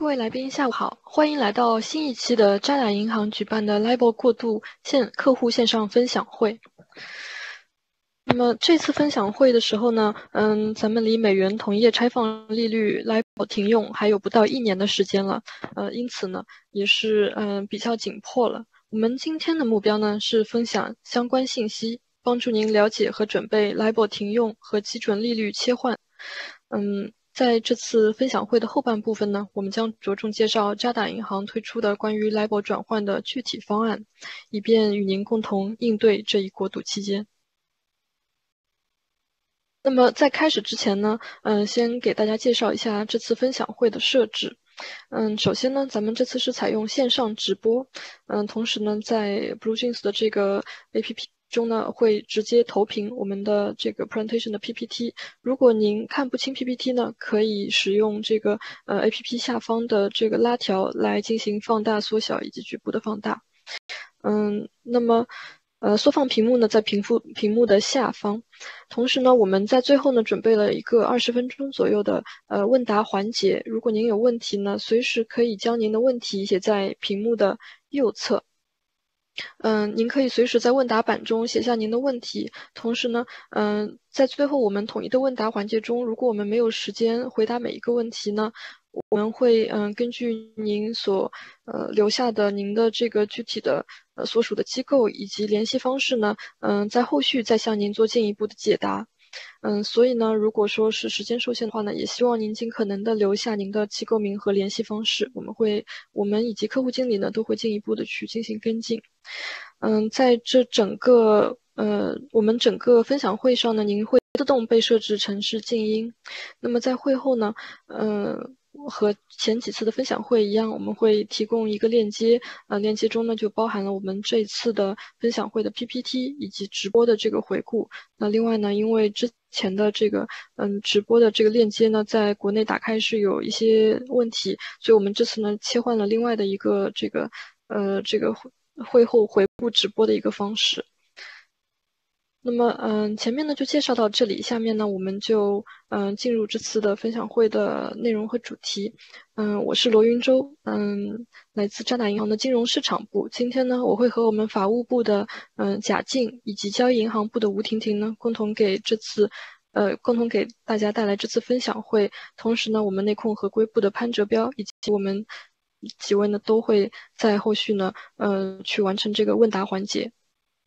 各位来宾，下午好，欢迎来到新一期的渣打银行举办的 LIBOR 过渡客户线上分享会。那么这次分享会的时候呢，咱们离美元同业拆放利率 LIBOR 停用还有不到1年的时间了，因此呢，也是比较紧迫了。我们今天的目标呢是分享相关信息，帮助您了解和准备 LIBOR 停用和基准利率切换。在这次分享会的后半部分呢，我们将着重介绍渣打银行推出的关于 LIBOR 转换的具体方案，以便与您共同应对这一过渡期间。那么在开始之前呢，先给大家介绍一下这次分享会的设置。首先呢，咱们这次是采用线上直播，同时呢，在 BlueJeans 的这个 APP 中呢，会直接投屏我们的这个 presentation 的 PPT。如果您看不清 PPT 呢，可以使用这个APP 下方的这个拉条来进行放大、缩小以及局部的放大。那么缩放屏幕呢，在屏幕的下方。同时呢，我们在最后呢准备了一个20分钟左右的问答环节。如果您有问题呢，随时可以将您的问题写在屏幕的右侧。您可以随时在问答板中写下您的问题。同时呢，在最后我们统一的问答环节中，如果我们没有时间回答每一个问题呢，我们会根据您所留下的您的这个具体的所属的机构以及联系方式呢，在后续再向您做进一步的解答。所以呢，如果说是时间受限的话呢，也希望您尽可能的留下您的机构名和联系方式，我们以及客户经理呢都会进一步的去进行跟进。在这整个我们整个分享会上呢，您会自动被设置成是静音。那么在会后呢，和前几次的分享会一样，我们会提供一个链接，链接中呢就包含了我们这一次的分享会的 PPT 以及直播的这个回顾。那另外呢，因为之前的这个直播的这个链接呢，在国内打开是有一些问题，所以我们这次呢切换了另外的一个这个会后回顾直播的一个方式。那么前面呢就介绍到这里，下面呢我们就进入这次的分享会的内容和主题。我是罗云洲，来自渣打银行的金融市场部。今天呢我会和我们法务部的贾静以及交易银行部的吴婷婷呢共同给大家带来这次分享会。同时呢，我们内控合规部的潘哲彪以及我们几位呢都会在后续呢去完成这个问答环节。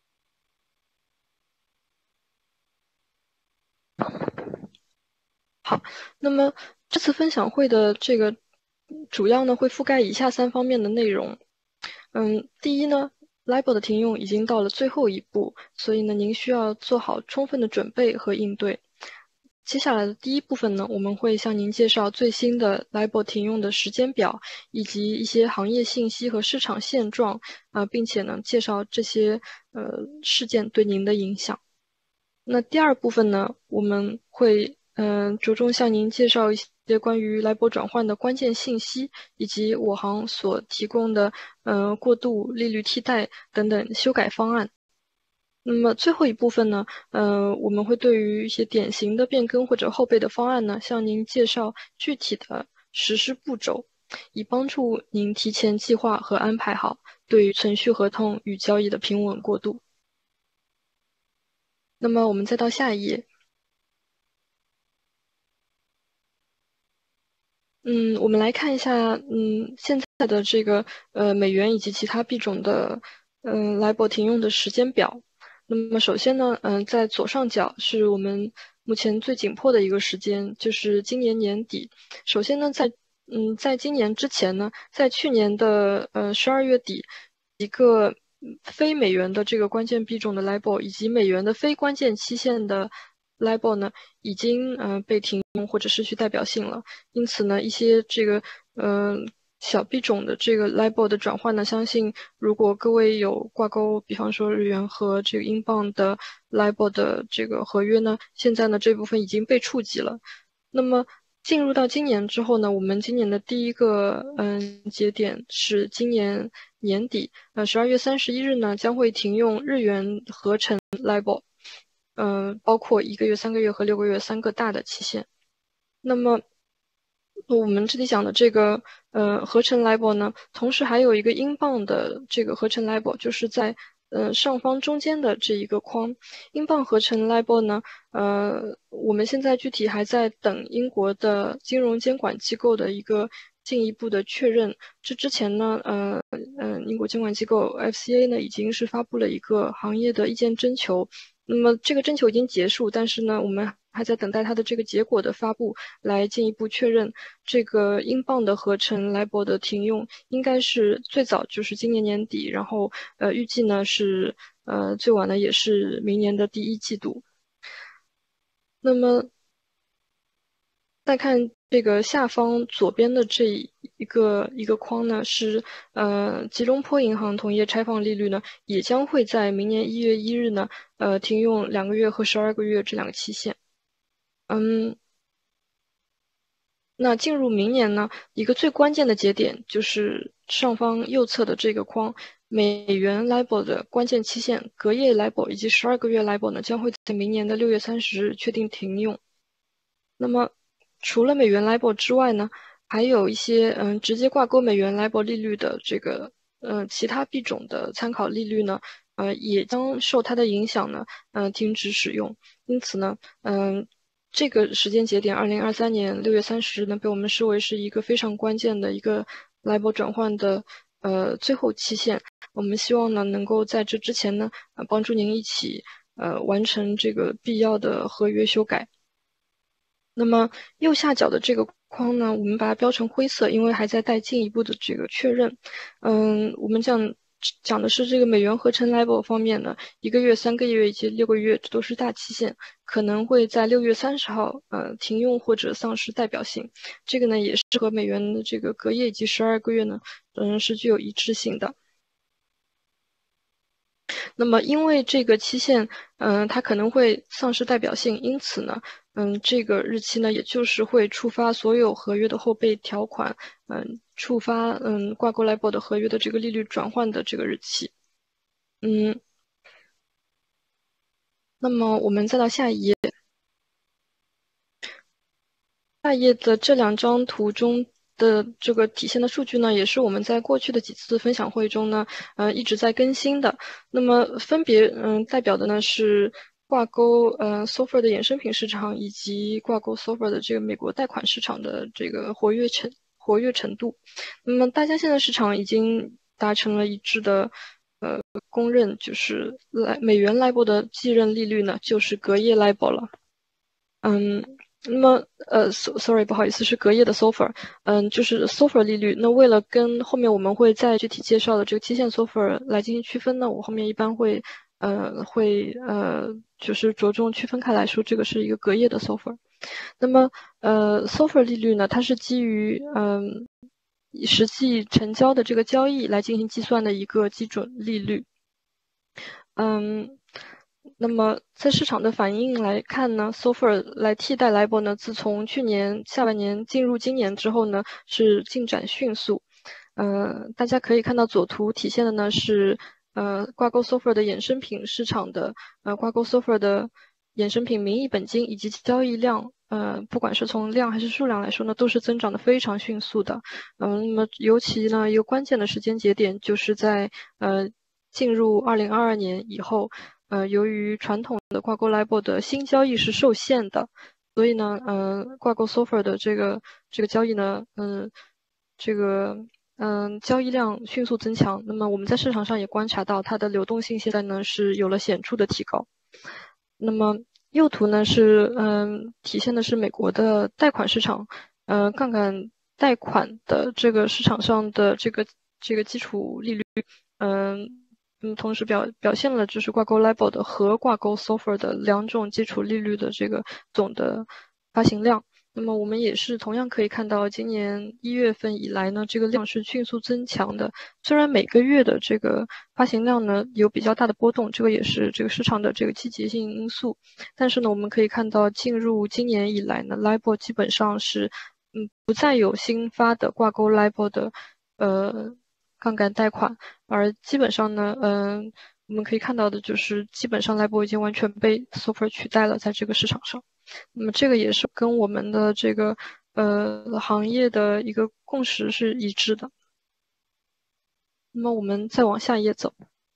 好，那么这次分享会的这个主要呢会覆盖以下3方面的内容。第一呢，LIBOR 的停用已经到了最后一步，所以呢您需要做好充分的准备和应对。接下来的第一部分呢，我们会向您介绍最新的 LIBOR 停用的时间表，以及一些行业信息和市场现状，并且呢介绍这些事件对您的影响。那第二部分呢，我们会着重向您介绍一些关于 LIBOR 转换的关键信息，以及我行所提供的过渡利率替代等等修改方案。那么最后一部分呢，我们会对于一些典型的变更或者后备的方案呢，向您介绍具体的实施步骤，以帮助您提前计划和安排好对于存续合同与交易的平稳过渡。那么我们再到下一页。我们来看一下，现在的这个美元以及其他币种的LIBOR 停用的时间表。那么首先呢，在左上角是我们目前最紧迫的一个时间，就是今年年底。首先呢，在今年之前呢，在去年的12月底，一个非美元的这个关键币种的 LIBOR 以及美元的非关键期限的 LIBOR 呢，已经被停用或者失去代表性了。因此呢，一些这个小币种的这个 LIBOR 的转换呢，相信如果各位有挂钩，比方说日元和这个英镑的 LIBOR 的这个合约呢，现在呢这部分已经被触及了。那么进入到今年之后呢，我们今年的第一个节点是今年年底，12月31日呢将会停用日元合成 LIBOR，包括1个月、3个月和6个月3个大的期限。那么我们这里讲的这个合成 LIBOR 呢，同时还有一个英镑的这个合成 LIBOR，就是在上方中间的这一个框。英镑合成 LIBOR 呢，我们现在具体还在等英国的金融监管机构的一个进一步的确认。这之前呢，英国监管机构 FCA 呢已经是发布了一个行业的意见征求。那么这个征求已经结束，但是呢，我们还在等待它的这个结果的发布，来进一步确认这个英镑的合成 LIBOR 的停用，应该是最早就是今年年底，然后预计呢是最晚呢也是明年的第一季度。那么再看这个下方左边的这一个框呢，是吉隆坡银行同业拆放利率呢，也将会在明年1月1日呢，停用2个月和12个月这两个期限。那进入明年呢，一个最关键的节点就是上方右侧的这个框，美元 LIBOR 的关键期限，隔夜 LIBOR 以及12个月 LIBOR 呢，将会在明年的6月30日确定停用。那么除了美元 LIBOR 之外呢，还有一些直接挂钩美元 LIBOR 利率的这个其他币种的参考利率呢，也将受它的影响呢，停止使用。因此呢，这个时间节点，2023年6月30日呢，被我们视为是一个非常关键的一个 LIBOR 转换的最后期限。我们希望呢，能够在这之前呢，帮助您一起完成这个必要的合约修改。那么右下角的这个框呢，我们把它标成灰色，因为还在待进一步的这个确认。我们讲的是这个美元合成 LIBOR 方面呢，1个月、3个月以及6个月，这都是大期限，可能会在6月30号停用或者丧失代表性。这个呢也是和美元的这个隔夜以及12个月呢，是具有一致性的。那么因为这个期限，它可能会丧失代表性，因此呢，这个日期呢，也就是会触发所有合约的后备条款，触发挂钩 LIBOR 的合约的这个利率转换的这个日期。那么我们再到下一页，下一页的这2张图中的这个体现的数据呢，也是我们在过去的几次分享会中呢，一直在更新的。那么分别代表的呢是挂钩SOFR 的衍生品市场以及挂钩 SOFR 的这个美国贷款市场的这个活跃程度。那么大家现在市场已经达成了一致的公认，就是美元 LIBOR 的继任利率呢，就是隔夜 LIBOR 了。那么sorry， 不好意思，是隔夜的 SOFR，就是 SOFR 利率。那为了跟后面我们会再具体介绍的这个期限 SOFR 来进行区分呢，我后面一般会就是着重区分开来说，这个是一个隔夜的 SOFR。那么SOFR 利率呢，它是基于实际成交的这个交易来进行计算的一个基准利率。那么在市场的反应来看呢 ，SOFR 来替代 LIBOR 呢，自从去年下半年进入今年之后呢，是进展迅速。大家可以看到左图体现的呢是挂钩 SOFR 的衍生品市场的挂钩 SOFR 的衍生品名义本金以及交易量，不管是从量还是数量来说呢，都是增长的非常迅速的。那么尤其呢，一个关键的时间节点就是在进入2022年以后。由于传统的挂钩 LIBOR 的新交易是受限的，所以呢，挂钩 SOFR 的这个交易呢，交易量迅速增强。那么我们在市场上也观察到，它的流动性现在呢是有了显著的提高。那么右图呢是体现的是美国的贷款市场，杠杆贷款的这个市场上的这个基础利率，同时表现了就是挂钩 LIBOR 的和挂钩 SOFR 的2种基础利率的这个总的发行量。那么我们也是同样可以看到，今年1月份以来呢，这个量是迅速增强的。虽然每个月的这个发行量呢有比较大的波动，这个也是这个市场的这个季节性因素。但是呢，我们可以看到，进入今年以来呢 ，LIBOR 基本上是不再有新发的挂钩 LIBOR 的杠杆贷款，而基本上呢，我们可以看到的就是，基本上 LIBOR 已经完全被 SOFR 取代了，在这个市场上。那么这个也是跟我们的这个行业的一个共识是一致的。那么我们再往下一页走。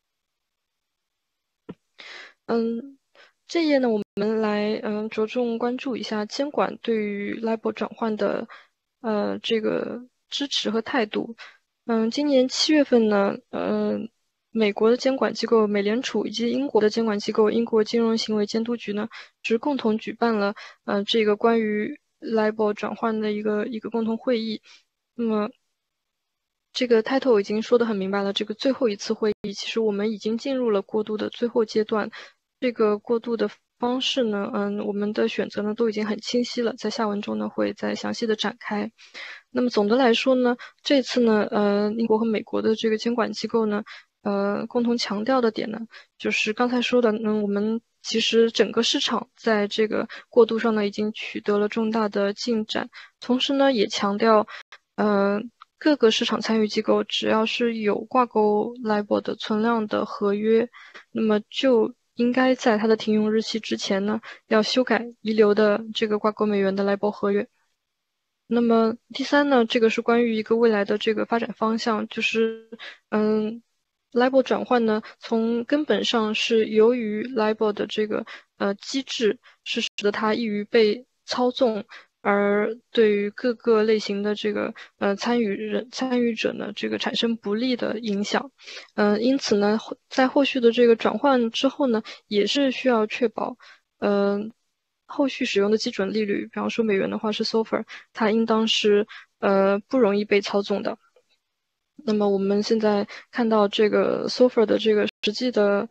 这页呢，我们来着重关注一下监管对于 LIBOR 转换的这个支持和态度。今年7月份呢，美国的监管机构美联储以及英国的监管机构英国金融行为监督局呢，是共同举办了这个关于 LIBOR 转换的一个共同会议。那么这个 title 已经说得很明白了，这个最后一次会议，其实我们已经进入了过渡的最后阶段。这个过渡的方式呢，我们的选择呢都已经很清晰了，在下文中呢会再详细的展开。那么总的来说呢，这次呢，英国和美国的这个监管机构呢，共同强调的点呢，就是刚才说的，我们其实整个市场在这个过渡上呢已经取得了重大的进展，同时呢也强调，各个市场参与机构只要是有挂钩 LIBOR 的存量的合约，那么就应该在它的停用日期之前呢，要修改遗留的这个挂钩美元的 LIBOR 合约。那么第三呢，这个是关于一个未来的这个发展方向，就是LIBOR 转换呢，从根本上是由于 LIBOR 的这个机制是使得它易于被操纵，而对于各个类型的这个参与者呢，这个产生不利的影响。因此呢，在后续的这个转换之后呢，也是需要确保后续使用的基准利率，比方说美元的话是 SOFR， 它应当是不容易被操纵的。那么我们现在看到这个 SOFR 的这个实际的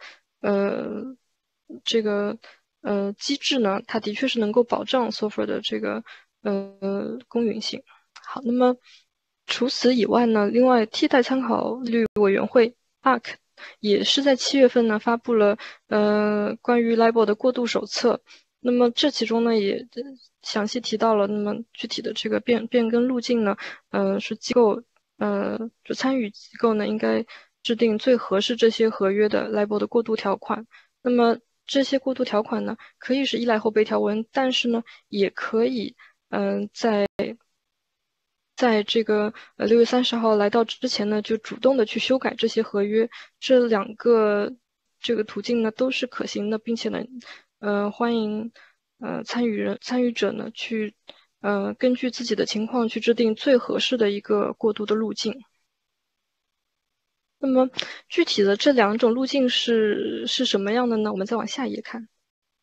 机制呢，它的确是能够保障 SOFR 的这个公允性。好，那么除此以外呢，另外替代参考利率委员会 ARC 也是在7月份呢发布了关于 LIBOR 的过渡手册。那么这其中呢也详细提到了，那么具体的这个变更路径呢，是机构就参与机构呢应该制定最合适这些合约的 LIBOR 的过渡条款。那么这些过渡条款呢，可以是依赖后备条文，但是呢，也可以在这个6月30号来到之前呢，就主动的去修改这些合约。这两个这个途径呢都是可行的，并且呢，欢迎参与者呢去根据自己的情况去制定最合适的一个过渡的路径。那么具体的这两种路径是什么样的呢？我们再往下一页看。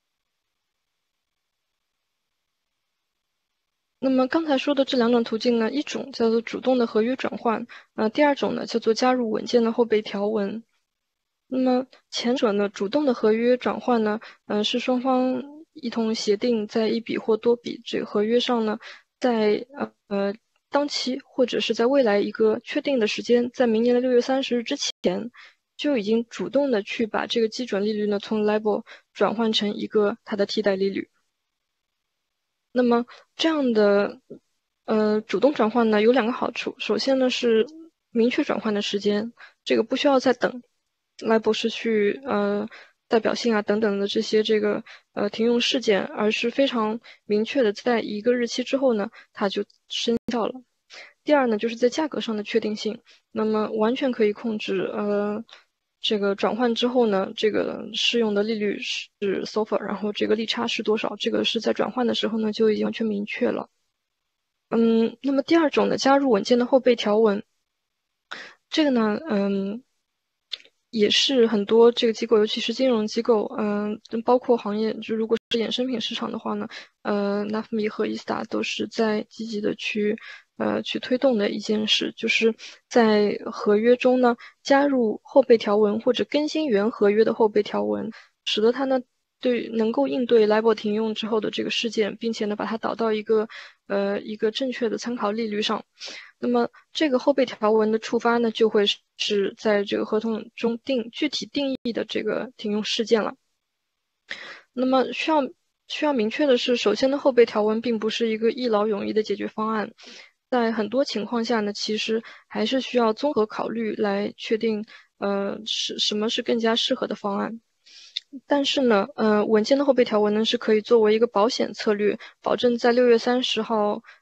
那么刚才说的这两种途径呢，一种叫做主动的合约转换，第二种呢叫做加入稳健的后备条文。那么前者呢，主动的合约转换呢，是双方一同协定在一笔或多笔这个合约上呢，在当期或者是在未来一个确定的时间，在明年的6月30日之前，就已经主动的去把这个基准利率呢从 LIBOR 转换成一个它的替代利率。那么这样的主动转换呢有两个好处，首先呢是明确转换的时间，这个不需要再等LIBOR失去代表性啊等等的这些这个停用事件，而是非常明确的在一个日期之后呢它就生效了。第二呢就是在价格上的确定性，那么完全可以控制这个转换之后呢，这个适用的利率是 SOFR， 然后这个利差是多少，这个是在转换的时候呢就已经完全明确了。那么第二种呢，加入稳健的后备条文，这个呢，也是很多这个机构，尤其是金融机构，包括行业，就如果是衍生品市场的话呢，NAFMI 和 ISDA 都是在积极的去推动的一件事，就是在合约中呢加入后备条文或者更新原合约的后备条文，使得它呢能够应对 LIBOR 停用之后的这个事件，并且呢把它导到一个正确的参考利率上。那么这个后备条文的触发呢，就会是在这个合同中具体定义的这个停用事件了。那么需要明确的是，首先的后备条文并不是一个一劳永逸的解决方案，在很多情况下呢，其实还是需要综合考虑来确定什么是更加适合的方案。但是呢，稳健的后备条文呢是可以作为一个保险策略，保证在6月30号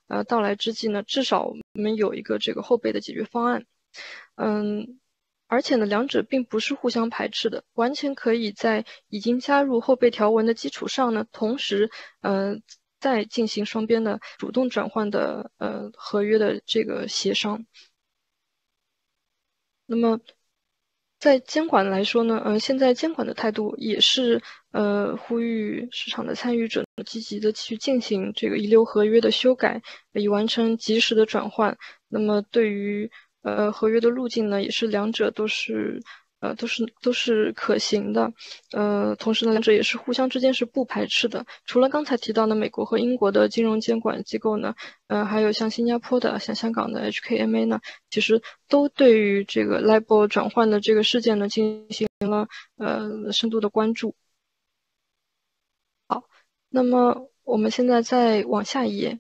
到来之际呢，至少我们有一个这个后备的解决方案。而且呢，两者并不是互相排斥的，完全可以在已经加入后备条文的基础上呢，同时再进行双边的主动转换的合约的这个协商。那么在监管来说呢，现在监管的态度也是呼吁市场的参与者积极的去进行这个遗留合约的修改，以完成及时的转换。那么对于合约的路径呢，也是两者都是可行的。同时呢，两者也是互相之间是不排斥的。除了刚才提到的美国和英国的金融监管机构呢，还有像新加坡的、像香港的 HKMA 呢，其实都对于这个 LIBOR 转换的这个事件呢进行了深度的关注。好，那么我们现在再往下一页。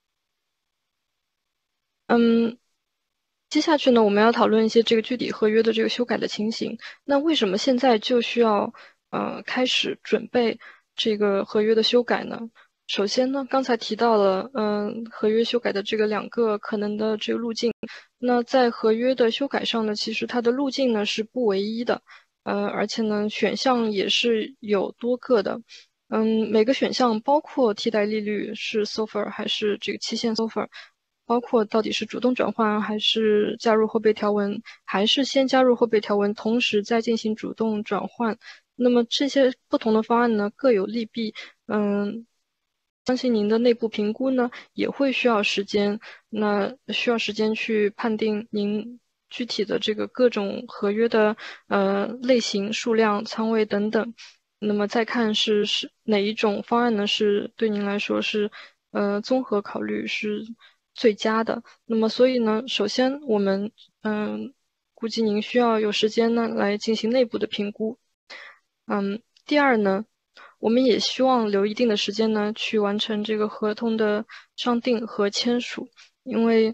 接下去呢，我们要讨论一些这个具体合约的这个修改的情形。那为什么现在就需要开始准备这个合约的修改呢？首先呢，刚才提到了合约修改的这个两个可能的这个路径。那在合约的修改上呢，其实它的路径呢是不唯一的，而且呢选项也是有多个的。每个选项包括替代利率是 SOFR 还是这个期限 SOFR。包括到底是主动转换还是加入后备条文，还是先加入后备条文，同时再进行主动转换。那么这些不同的方案呢，各有利弊。相信您的内部评估呢，也会需要时间。那需要时间去判定您具体的这个各种合约的类型、数量、仓位等等。那么再看是哪一种方案呢，是对您来说是综合考虑是最佳的。那么所以呢，首先我们估计您需要有时间呢来进行内部的评估。第二呢，我们也希望留一定的时间呢去完成这个合同的商定和签署，因为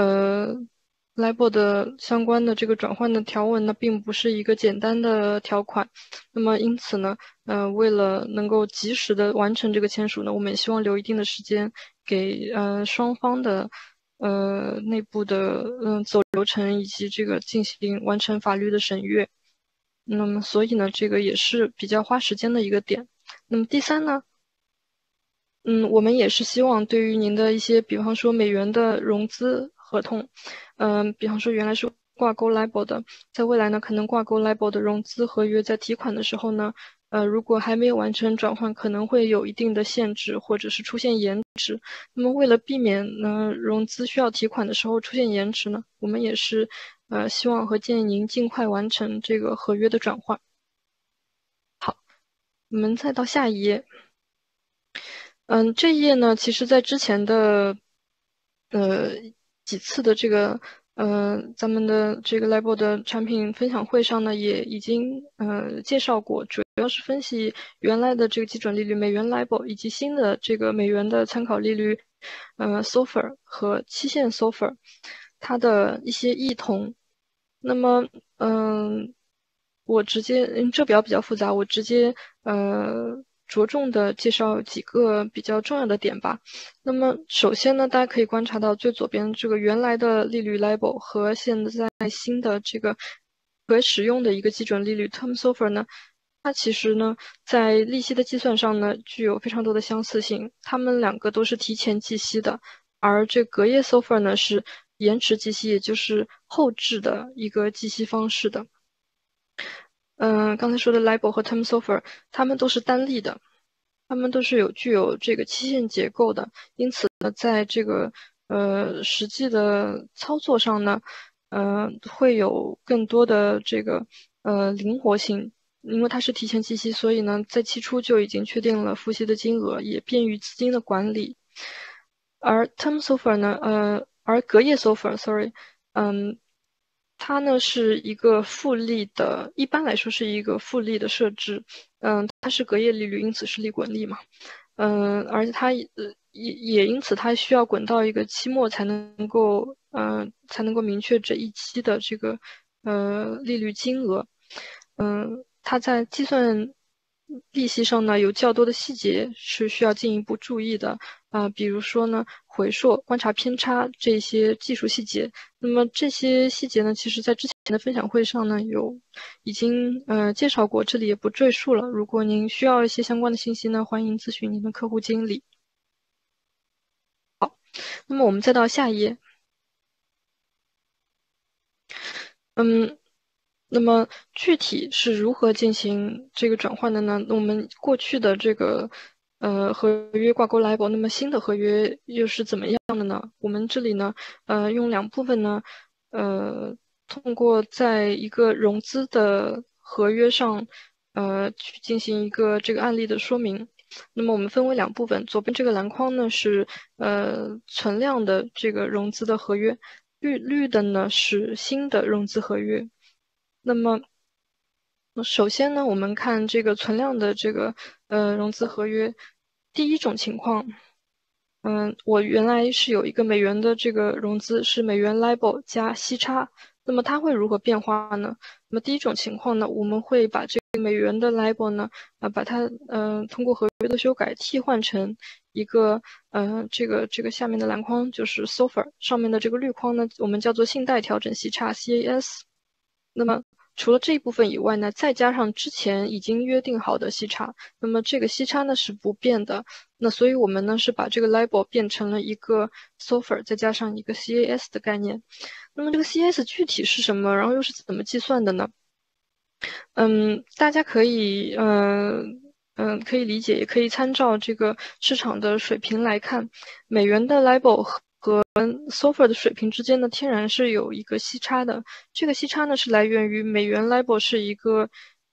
LIBOR 的相关的这个转换的条文呢，并不是一个简单的条款。那么因此呢，为了能够及时的完成这个签署呢，我们也希望留一定的时间给双方的内部的走流程以及这个进行完成法律的审阅。那么所以呢，这个也是比较花时间的一个点。那么第三呢，我们也是希望对于您的一些，比方说美元的融资合同，比方说原来是挂钩 LIBOR 的，在未来呢可能挂钩 LIBOR 的融资合约，在提款的时候呢，如果还没有完成转换，可能会有一定的限制或者是出现延迟。那么为了避免呢融资需要提款的时候出现延迟呢，我们也是希望和建议您尽快完成这个合约的转换。好，我们再到下一页。这一页呢，其实在之前的几次的这个咱们的这个 LIBOR 的产品分享会上呢，也已经介绍过，主要是分析原来的这个基准利率美元 LIBOR 以及新的这个美元的参考利率SOFR 和期限 SOFR 它的一些异同。那么我直接这表比较复杂，我直接着重的介绍几个比较重要的点吧。那么首先呢，大家可以观察到最左边这个原来的利率 LIBOR 和现在新的这个可使用的一个基准利率 Term SOFR 呢，它其实呢在利息的计算上呢具有非常多的相似性，它们两个都是提前计息的，而这隔夜 SOFR 呢是延迟计息，也就是后置的一个计息方式的。刚才说的 LIBOR 和 Term SOFR 它们都是单利的，它们都是具有这个期限结构的，因此呢，在这个实际的操作上呢，会有更多的这个灵活性，因为它是提前计息，所以呢，在期初就已经确定了付息的金额，也便于资金的管理。而 Term SOFR 呢，而隔夜 SOFR，它呢是一个复利的，一般来说是一个复利的设置，它是隔夜利率，因此是利滚利嘛，而且它也因此它需要滚到一个期末才能够明确这一期的这个利率金额，它在计算利息上呢有较多的细节是需要进一步注意的， 比如说呢回溯、观察偏差这些技术细节。那么这些细节呢，其实在之前的分享会上呢已经介绍过，这里也不赘述了。如果您需要一些相关的信息呢，欢迎咨询您的客户经理。好，那么我们再到下一页。那么具体是如何进行这个转换的呢？那我们过去的这个合约挂钩 label，那么新的合约又是怎么样的呢？我们这里呢用两部分呢通过在一个融资的合约上去进行一个这个案例的说明。那么我们分为两部分，左边这个篮筐呢是存量的这个融资的合约，绿的呢是新的融资合约。那么首先呢，我们看这个存量的这个融资合约，第一种情况，我原来是有一个美元的这个融资是美元 LIBOR 加息差，那么它会如何变化呢？那么第一种情况呢，我们会把这个美元的 LIBOR 呢，把它通过合约的修改替换成一个这个下面的篮筐就是 SOFR， 上面的这个绿框呢，我们叫做信贷调整息差 CAS。那么除了这一部分以外呢，再加上之前已经约定好的息差，那么这个息差呢是不变的。那所以我们呢是把这个 LIBOR 变成了一个 SOFR， 再加上一个 CAS 的概念。那么这个 CAS 具体是什么，然后又是怎么计算的呢？大家可以可以理解，也可以参照这个市场的水平来看，美元的 LIBOR 和 SOFR 的水平之间呢，天然是有一个息差的。这个息差呢，是来源于美元 LIBOR 是一个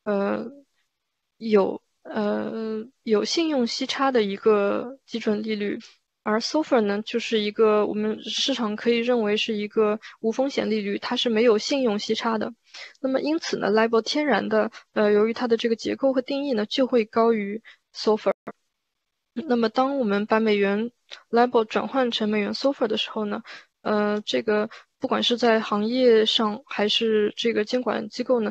有信用息差的一个基准利率，而 SOFR 呢，就是一个我们市场可以认为是一个无风险利率，它是没有信用息差的。那么因此呢 ，LIBOR 天然的由于它的这个结构和定义呢，就会高于 SOFR。那么当我们把美元 LIBOR 转换成美元 SOFR 的时候呢，这个不管是在行业上还是这个监管机构呢，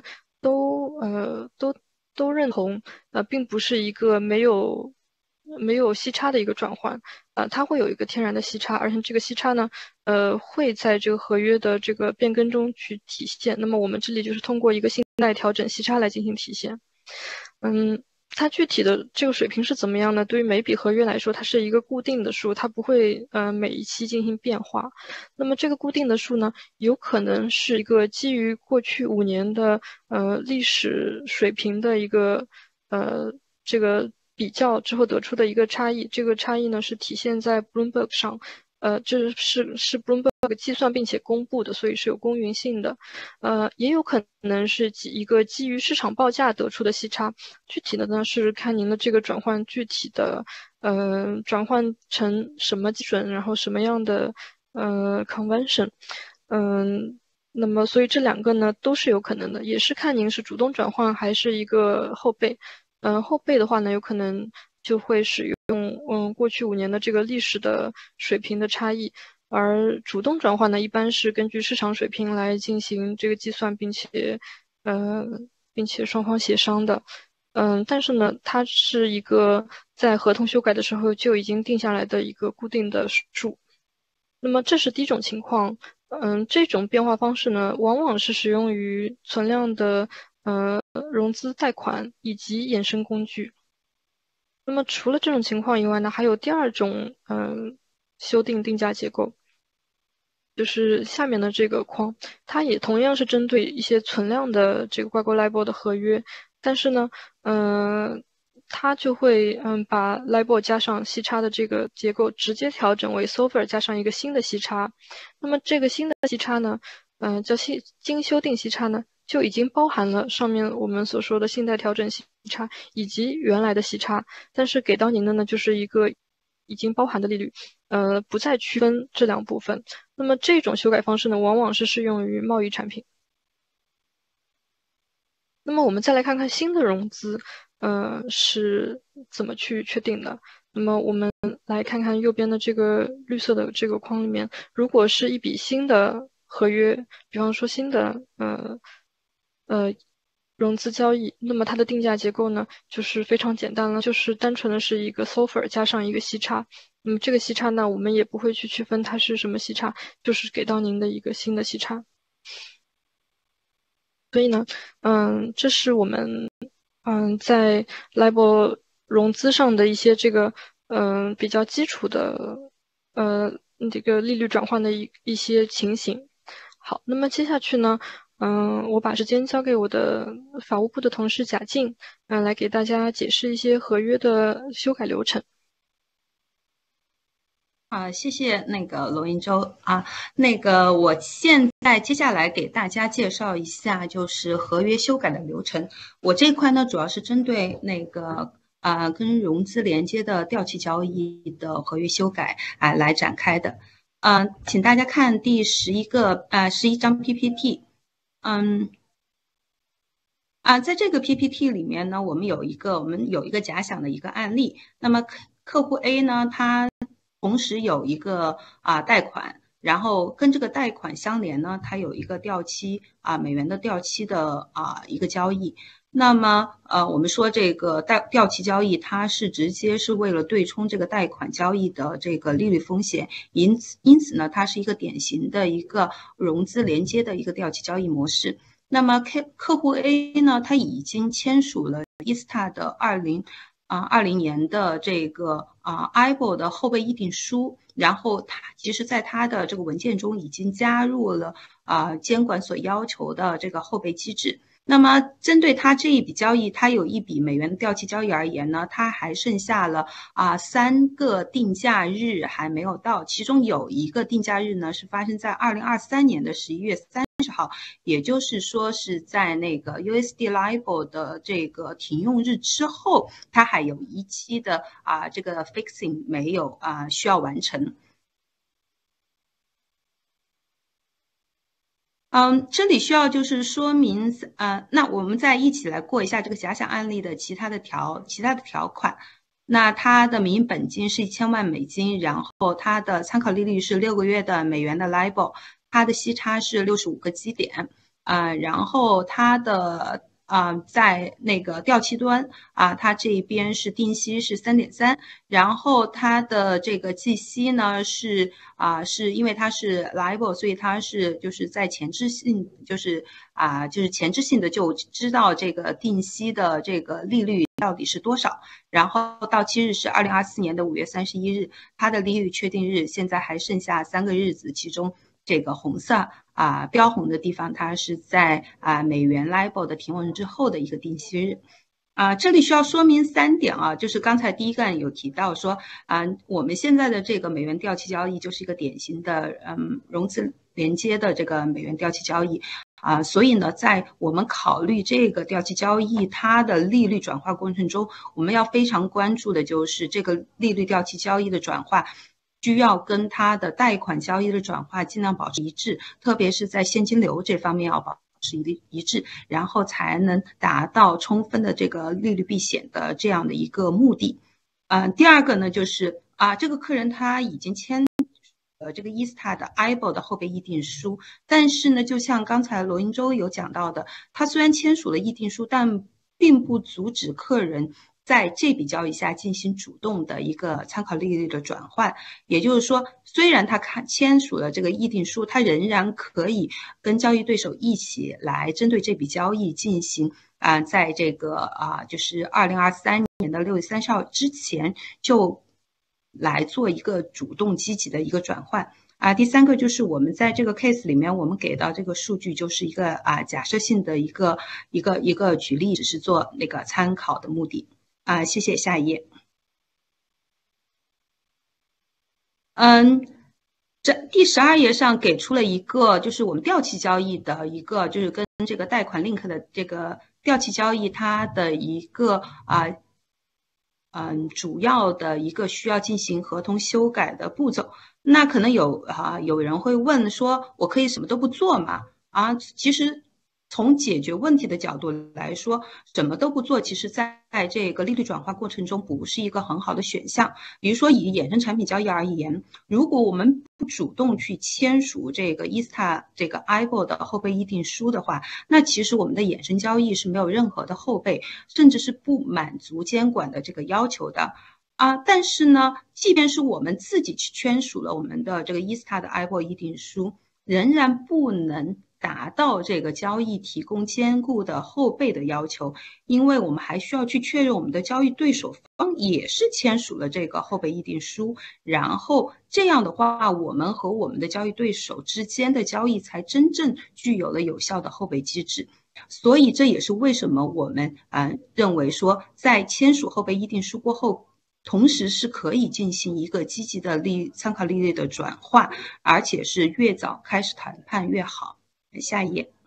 都认同，并不是一个没有息差的一个转换，它会有一个天然的息差，而且这个息差呢，会在这个合约的这个变更中去体现。那么我们这里就是通过一个信贷调整息差来进行体现。它具体的这个水平是怎么样呢？对于每笔合约来说，它是一个固定的数，它不会每一期进行变化。那么这个固定的数呢，有可能是一个基于过去5年的历史水平的一个这个比较之后得出的一个差异。这个差异呢是体现在 Bloomberg 上。这是 Bloomberg 计算并且公布的，所以是有公允性的。也有可能是一个基于市场报价得出的息差。具体的呢是看您的这个转换具体的，转换成什么基准，然后什么样的convention，那么所以这两个呢都是有可能的，也是看您是主动转换还是一个后备。后备的话呢，有可能就会使用过去5年的这个历史的水平的差异，而主动转换呢，一般是根据市场水平来进行这个计算，并且双方协商的。但是呢，它是一个在合同修改的时候就已经定下来的一个固定的数。那么这是第一种情况。这种变化方式呢，往往是使用于存量的融资贷款以及衍生工具。那么除了这种情况以外呢，还有第二种修订定价结构，就是下面的这个框，它也同样是针对一些存量的这个挂钩 LIBOR 的合约，但是呢，它就会把 LIBOR 加上息差的这个结构直接调整为 SOFR 加上一个新的息差。那么这个新的息差呢，叫经修订息差呢，就已经包含了上面我们所说的信贷调整息差以及原来的息差，但是给到您的呢就是一个已经包含的利率，不再区分这两部分。那么这种修改方式呢，往往是适用于贸易产品。那么我们再来看看新的融资，是怎么去确定的。那么我们来看看右边的这个绿色的这个框里面，如果是一笔新的合约，比方说新的融资交易，那么它的定价结构呢，就是非常简单了，就是单纯的是一个 SOFR 加上一个息差。 那么这个息差呢，我们也不会去区分它是什么息差，就是给到您的一个新的息差。所以呢，这是我们在 LIBOR 融资上的一些这个比较基础的这个利率转换的一些情形。好，那么接下去呢，我把时间交给我的法务部的同事贾静，来给大家解释一些合约的修改流程。 谢谢那个罗英洲啊，我现在接下来给大家介绍一下就是合约修改的流程。我这一块呢，主要是针对跟融资连接的掉期交易的合约修改来展开的。请大家看第11张 PPT。在这个 PPT 里面呢，我们有一个假想的一个案例。那么客户 A 呢，他同时有一个贷款，然后跟这个贷款相连呢，它有一个掉期美元的掉期的一个交易。那么我们说这个掉期交易，它是直接是为了对冲这个贷款交易的这个利率风险，因此呢，它是一个典型的一个融资连接的一个掉期交易模式。那么客户 A 呢，他已经签署了 ISTA 的20年的这个IBOR 的后备议定书，然后其实在他的这个文件中已经加入了监管所要求的这个后备机制。那么针对他这一笔交易，他有一笔美元的掉期交易而言呢，他还剩下了3个定价日还没有到，其中有一个定价日呢是发生在2023年的11月30号，也就是说是在那个 USD LIBOR 的这个停用日之后，它还有一期的这个 fixing 没有需要完成。这里需要就是说明那我们再一起来过一下这个假想案例的其他的条款。那它的名义本金是1000万美金，然后它的参考利率是6个月的美元的 LIBOR， 它的息差是65个基点然后它的在那个掉期端它这边是定息是 3.3， 然后它的这个计息呢是因为它是 LIBOR， 所以它是就是在前置性就是前置性的就知道这个定息的这个利率到底是多少，然后到期日是2024年的5月31日，它的利率确定日现在还剩下3个日子，其中这个红色标红的地方，它是在美元 LIBOR 的停稳之后的一个定息日。这里需要说明3点就是刚才第一个有提到说我们现在的这个美元掉期交易就是一个典型的融资连接的这个美元掉期交易所以呢，在我们考虑这个掉期交易它的利率转化过程中，我们要非常关注的就是这个利率掉期交易的转化需要跟它的贷款交易的转化尽量保持一致，特别是在现金流这方面要保持一致，然后才能达到充分的这个利率避险的这样的一个目的。第二个呢，就是这个客人他已经签这个 ISTA 的 IBOR 的后备议定书，但是呢，就像刚才罗英洲有讲到的，他虽然签署了议定书，但并不阻止客人在这笔交易下进行主动的一个参考利率的转换。也就是说，虽然他签署了这个议定书，他仍然可以跟交易对手一起来针对这笔交易进行在这个就是2023年的6月30号之前就来做一个主动积极的一个转换第三个就是我们在这个 case 里面，我们给到这个数据就是一个假设性的一个举例，只是做那个参考的目的谢谢。下一页。这第12页上给出了一个就是我们掉期交易的一个就是跟这个贷款 link 的这个掉期交易它的一个主要的一个需要进行合同修改的步骤。那可能有人会问说，我可以什么都不做吗？其实从解决问题的角度来说，什么都不做，其实在这个利率转化过程中不是一个很好的选项。比如说以衍生产品交易而言，如果我们不主动去签署这个 ISTA 这个 IBOR 的后备议定书的话，那其实我们的衍生交易是没有任何的后备，甚至是不满足监管的这个要求的。 但是呢，即便是我们自己去签署了我们的这个伊斯塔的 IBOR 议定书，仍然不能达到这个交易提供坚固的后备的要求，因为我们还需要去确认我们的交易对手方也是签署了这个后备议定书，然后这样的话，我们和我们的交易对手之间的交易才真正具有了有效的后备机制。所以这也是为什么我们认为说，在签署后备议定书过后，同时是可以进行一个积极的参考利率的转化，而且是越早开始谈判越好。下一页。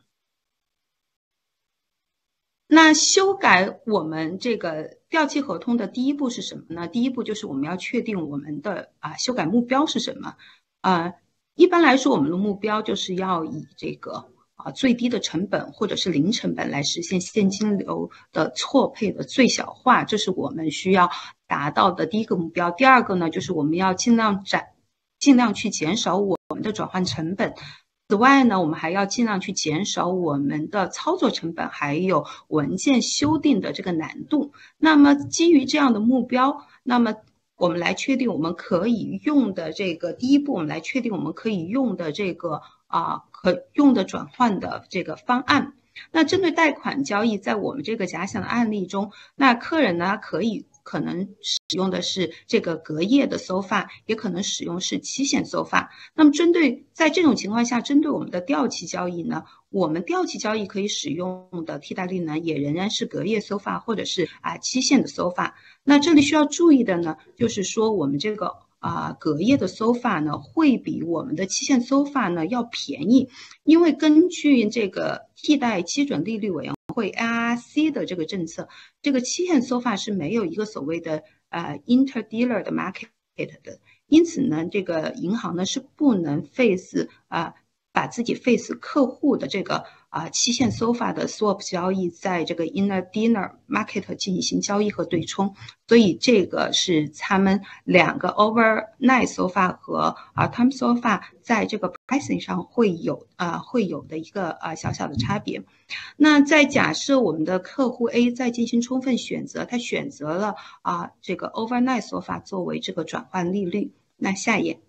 那修改我们这个调期合同的第一步是什么呢？第一步就是我们要确定我们的修改目标是什么。一般来说，我们的目标就是要以这个最低的成本或者是零成本来实现现金流的错配的最小化，这是我们需要达到的第一个目标。第二个呢，就是我们要尽量去减少我们的转换成本。此外呢，我们还要尽量去减少我们的操作成本，还有文件修订的这个难度。那么基于这样的目标，那么我们来确定我们可以用的这个第一步，我们来确定我们可以用的这个可用的转换的这个方案。那针对贷款交易，在我们这个假想的案例中，那客人呢可能使用的是这个隔夜的收发，也可能使用是期限收发。那么在这种情况下，针对我们的掉期交易呢，我们掉期交易可以使用的替代率呢，也仍然是隔夜收发或者是期限的收发。那这里需要注意的呢，就是说我们这个隔夜的收发呢，会比我们的期限收发呢要便宜，因为根据这个替代基准利率委员会 IRC 的这个政策，这个期限收发是没有一个所谓的interdealer 的 market 的，因此呢，这个银行呢是不能把自己 face 客户的这个期限收发的 swap 交易在这个 interdealer market 进行交易和对冲，所以这个是他们两个 overnight 收发和time 收发在这个 pricing 上会有的一个小小的差别。那在假设我们的客户 A 在进行充分选择，他选择了这个 overnight 收发作为这个转换利率。那下一页。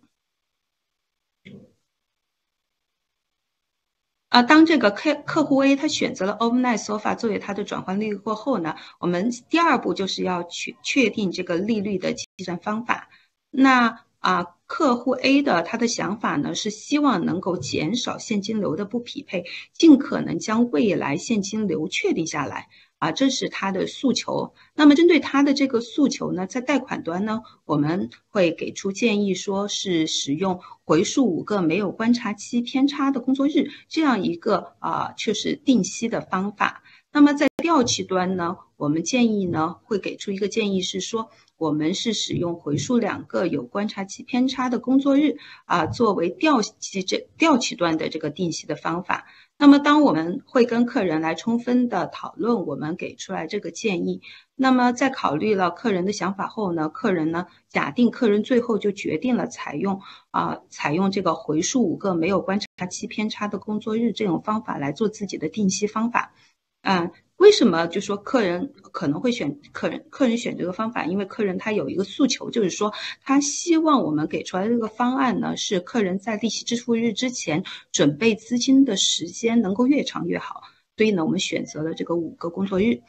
当这个客户 A 他选择了 overnight SOFA 作为他的转换利率过后呢，我们第二步就是要确定这个利率的计算方法。那客户 A 的他的想法呢是希望能够减少现金流的不匹配，尽可能将未来现金流确定下来。这是他的诉求。那么针对他的这个诉求呢，在贷款端呢，我们会给出建议，说是使用回数5个没有观察期偏差的工作日这样一个就是定息的方法。那么在调期端呢，我们建议呢会给出一个建议是说，我们是使用回数2个有观察期偏差的工作日作为调期端的这个定息的方法。那么当我们会跟客人来充分的讨论我们给出来这个建议，那么在考虑了客人的想法后呢，假定客人最后就决定了采用这个回数5个没有观察期偏差的工作日这种方法来做自己的定息方法。为什么就说客人可能会客人选这个方法？因为客人他有一个诉求，就是说他希望我们给出来的这个方案呢，是客人在利息支付日之前准备资金的时间能够越长越好。所以呢，我们选择了这个5个工作日。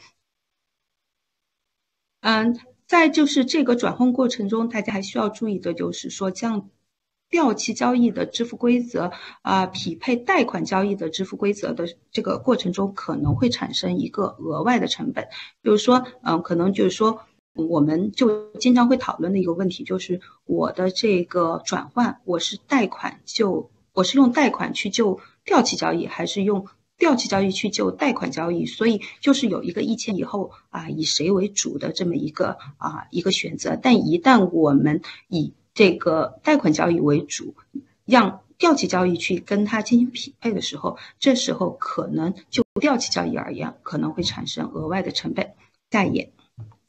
在就是这个转换过程中，大家还需要注意的就是说，将调期交易的支付规则匹配贷款交易的支付规则的这个过程中，可能会产生一个额外的成本。就是说，可能就是说，我们就经常会讨论的一个问题，就是我的这个转换，我是用贷款去就调期交易，还是用调期交易去就贷款交易？所以就是有一个1前1后以谁为主的这么一个选择。但一旦我们以这个贷款交易为主，让调期交易去跟它进行匹配的时候，这时候可能就调期交易而言，可能会产生额外的成本。下一页。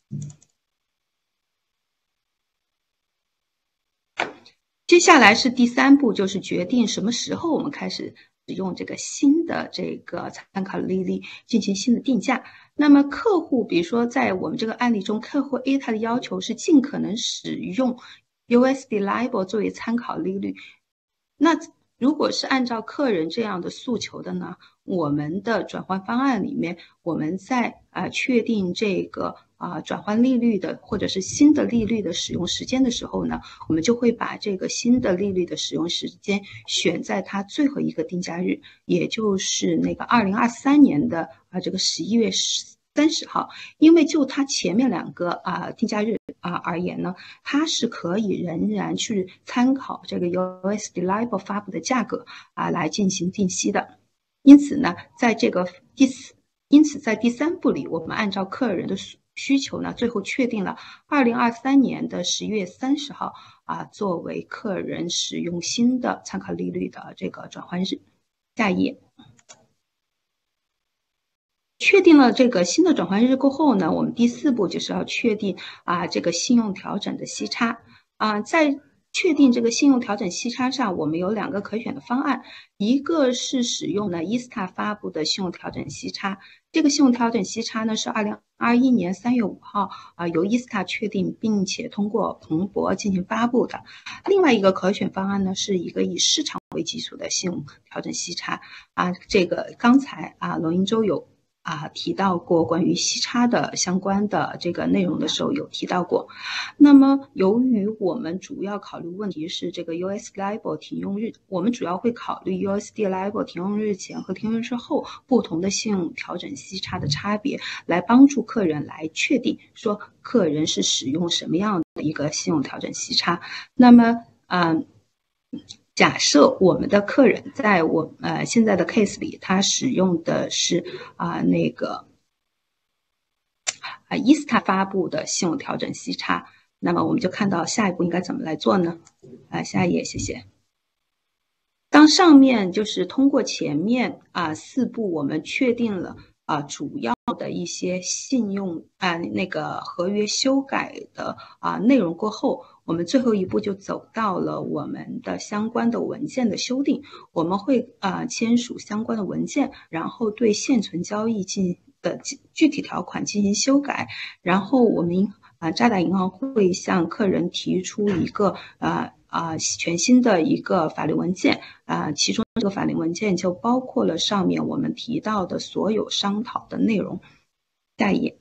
接下来是第3步，就是决定什么时候我们开始使用这个新的这个参考利率进行新的定价。 那么客户，比如说在我们这个案例中，客户 A 他的要求是尽可能使用 USD LIBOR 作为参考利率。那如果是按照客人这样的诉求的呢，我们的转换方案里面，我们在确定这个转换利率的或者是新的利率的使用时间的时候呢，我们就会把这个新的利率的使用时间选在它最后一个定价日，也就是那个2023年的这个11月30号，因为就它前面2个定价日而言呢，它是可以仍然去参考这个 USD LIBOR 发布的价格来进行定息的。因此呢，在第3步里，我们按照客人的需求呢，最后确定了2023年的11月30号作为客人使用新的参考利率的这个转换日。下一页。确定了这个新的转换日过后呢，我们第4步就是要确定这个信用调整的息差在确定这个信用调整息差上，我们有2个可选的方案，一个是使用呢 ISTA 发布的信用调整息差，这个信用调整息差呢是2021年3月5号由 ISTA 确定并且通过彭博进行发布的。另外一个可选方案呢是一个以市场为基础的信用调整息差这个刚才龙英州有提到过关于息差的相关的这个内容的时候有提到过。那么由于我们主要考虑问题是这个 USD LIBOR 停用日，我们主要会考虑 USD LIBOR 停用日前和停用日后不同的信用调整息差的差别，来帮助客人来确定说客人是使用什么样的一个信用调整息差。那么假设我们的客人在现在的 case 里，他使用的是那个ISTA 发布的信用调整息差，那么我们就看到下一步应该怎么来做呢？下一页，谢谢。当上面就是通过前面4步，我们确定了主要的一些信用那个合约修改的内容过后，我们最后一步就走到了我们的相关的文件的修订。我们会签署相关的文件，然后对现存交易的具体条款进行修改，然后我们渣打银行会向客人提出一个全新的一个法律文件其中这个法律文件就包括了上面我们提到的所有商讨的内容。下一页。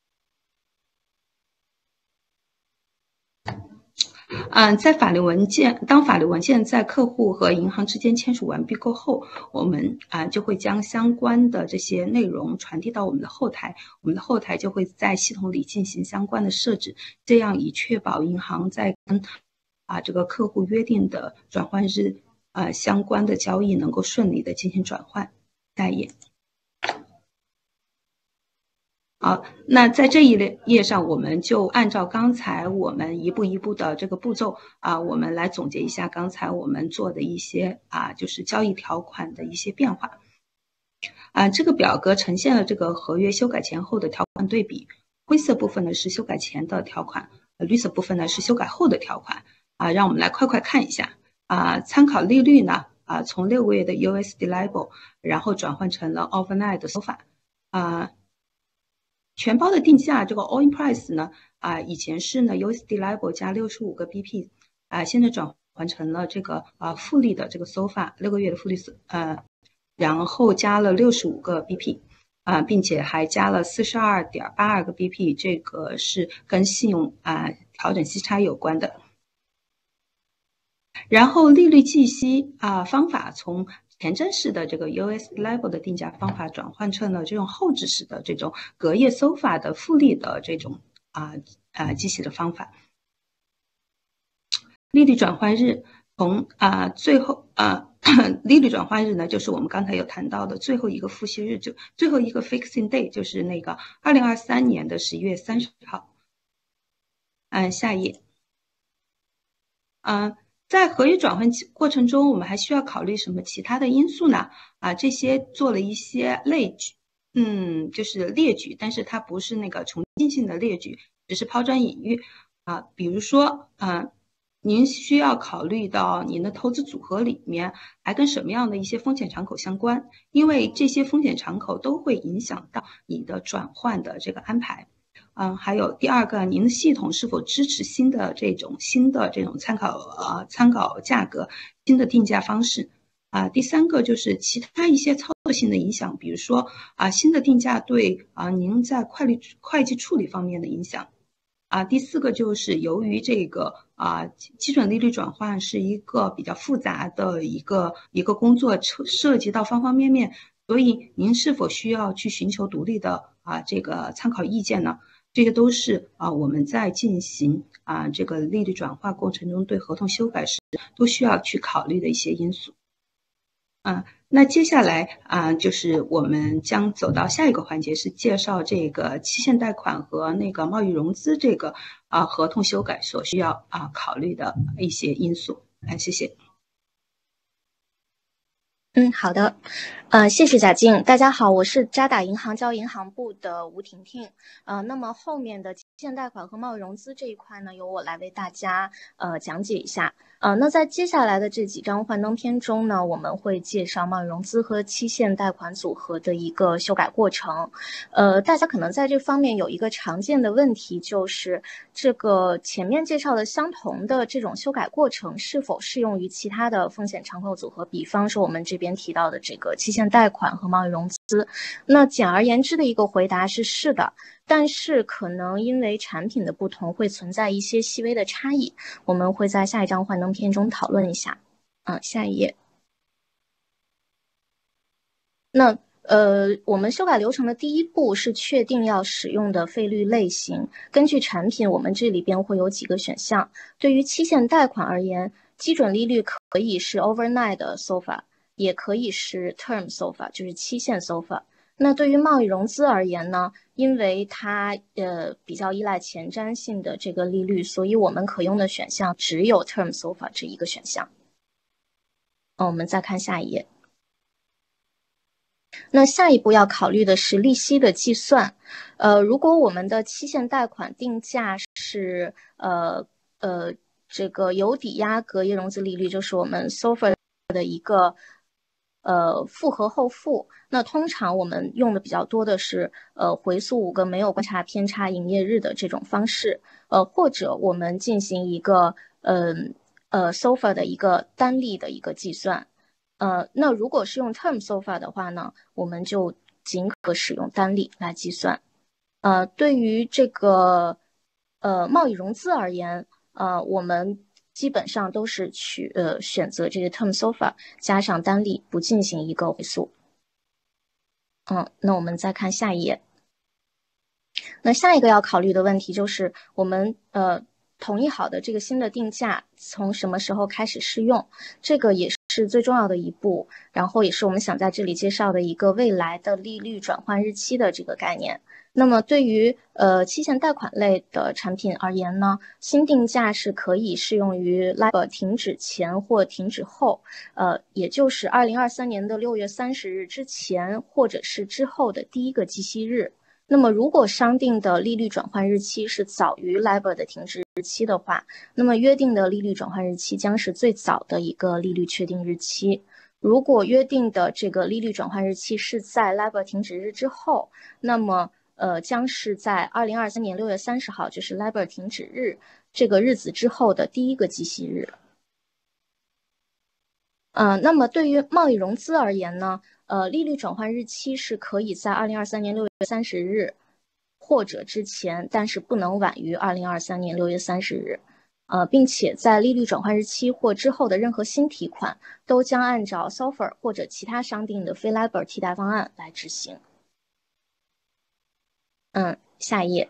在当法律文件在客户和银行之间签署完毕过后，我们就会将相关的这些内容传递到我们的后台，我们的后台就会在系统里进行相关的设置，这样以确保银行在跟这个客户约定的转换日相关的交易能够顺利的进行转换。下一页。好，那在这一页上，我们就按照刚才我们一步一步的这个步骤我们来总结一下刚才我们做的一些就是交易条款的一些变化。这个表格呈现了这个合约修改前后的条款对比，灰色部分呢是修改前的条款，绿色部分呢是修改后的条款让我们来快快看一下参考利率呢从6个月的 USD LIBOR 然后转换成了 overnight 的SOFR全包的定价这个 all in price 呢以前是呢 USD LIBOR 加65个 BP 现在转换成了这个复利的这个 SOFR 6个月的复利然后加了65个 BP并且还加了42.82个 BP 这个是跟信用调整息差有关的。然后利率计息方法从前瞻式的这个 USD LIBOR 的定价方法转换成了这种后置式的这种隔夜 SOFR 的复利的这种计息的方法。利率转换日从最后利率转换日呢，就是我们刚才有谈到的最后一个付息日，就最后一个 fixing day 就是那个2023年的11月30号。下一页。在合约转换过程中，我们还需要考虑什么其他的因素呢？这些做了一些类举，就是列举，但是它不是那个重新性的列举，只是抛砖引玉比如说您需要考虑到您的投资组合里面还跟什么样的一些风险敞口相关，因为这些风险敞口都会影响到你的转换的这个安排。还有第二个，您的系统是否支持新的这种参考价格、新的定价方式？第三个就是其他一些操作性的影响，比如说新的定价对您在会计处理方面的影响。第四个就是由于这个基准利率转换是一个比较复杂的一个工作，涉及到方方面面，所以您是否需要去寻求独立的这个参考意见呢？这个都是我们在进行这个利率转化过程中对合同修改时都需要去考虑的一些因素。那接下来就是我们将走到下一个环节，是介绍这个期限贷款和那个贸易融资这个合同修改所需要考虑的一些因素。谢谢。 好的，谢谢贾静。大家好，我是渣打银行交易银行部的吴婷婷。那么后面的期限贷款和贸易融资这一块呢，由我来为大家讲解一下。那在接下来的这几章幻灯片中呢，我们会介绍贸易融资和期限贷款组合的一个修改过程。大家可能在这方面有一个常见的问题，就是这个前面介绍的相同的这种修改过程是否适用于其他的风险敞口组合，比方说我们这边提到的这个期限贷款和贸易融资。那简而言之的一个回答是的，但是可能因为产品的不同会存在一些细微的差异，我们会在下一章幻灯片中讨论一下。下一页。那我们修改流程的第一步是确定要使用的费率类型。根据产品，我们这里边会有几个选项。对于期限贷款而言，基准利率可以是 overnight SOFR， 也可以是 term SOFR， 就是期限 SOFR。那对于贸易融资而言呢，因为它比较依赖前瞻性的这个利率，所以我们可用的选项只有 term SOFR 这一个选项。我们再看下一页。那下一步要考虑的是利息的计算。如果我们的期限贷款定价是这个有抵押隔夜融资利率，就是我们 SOFR 的一个复合后付，那通常我们用的比较多的是回溯5个没有观察偏差营业日的这种方式，或者我们进行一个SOFR 的一个单利的一个计算。那如果是用 term SOFR 的话呢，我们就仅可使用单利来计算。对于这个贸易融资而言，我们基本上都是选择这个 term SOFR 加上单利，不进行一个回溯。那我们再看下一页。那下一个要考虑的问题就是我们统一好的这个新的定价从什么时候开始适用，这个也是最重要的一步，然后也是我们想在这里介绍的一个未来的利率转换日期的这个概念。那么对于期限贷款类的产品而言呢，新定价是可以适用于 LIBOR 停止前或停止后，也就是2023年的6月30日之前或者是之后的第一个计息日。那么如果商定的利率转换日期是早于 LIBOR 的停止日期的话，那么约定的利率转换日期将是最早的一个利率确定日期。如果约定的这个利率转换日期是在 LIBOR 停止日之后，那么将是在2023年6月30号，就是 LIBOR 停止日这个日子之后的第一个计息日。那么对于贸易融资而言呢，利率转换日期是可以在2023年6月30日或者之前，但是不能晚于2023年6月30日。并且在利率转换日期或之后的任何新提款都将按照 SOFR 或者其他商定的非 LIBOR 替代方案来执行。下一页。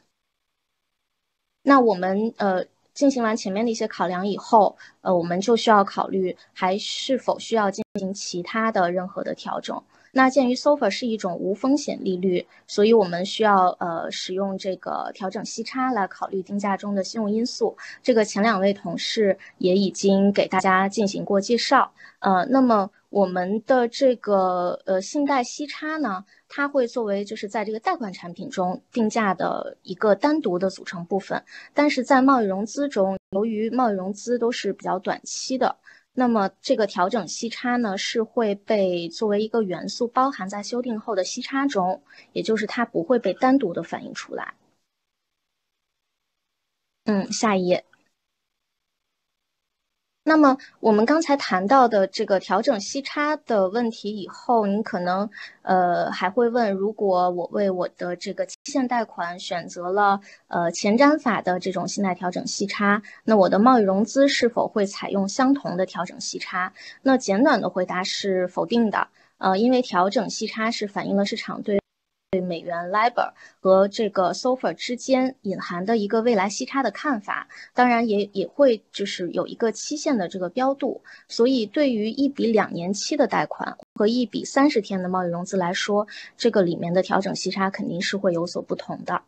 那我们进行完前面的一些考量以后，我们就需要考虑还是否需要进行其他的任何的调整。那鉴于 SOFR 是一种无风险利率，所以我们需要使用这个调整息差来考虑定价中的信用因素。这个前2位同事也已经给大家进行过介绍。那么我们的这个信贷息差呢，它会作为就是在这个贷款产品中定价的一个单独的组成部分，但是在贸易融资中，由于贸易融资都是比较短期的，那么这个调整息差呢是会被作为一个元素包含在修订后的息差中，也就是它不会被单独的反映出来。下一页。那么我们刚才谈到的这个调整息差的问题以后，您可能还会问，如果我为我的这个期限贷款选择了前瞻法的这种信贷调整息差，那我的贸易融资是否会采用相同的调整息差？那简短的回答是否定的。因为调整息差是反映了市场对美元 LIBOR 和这个 SOFR 之间隐含的一个未来息差的看法，当然也会就是有一个期限的这个标度，所以对于1笔2年期的贷款和1笔30天的贸易融资来说，这个里面的调整息差肯定是会有所不同的。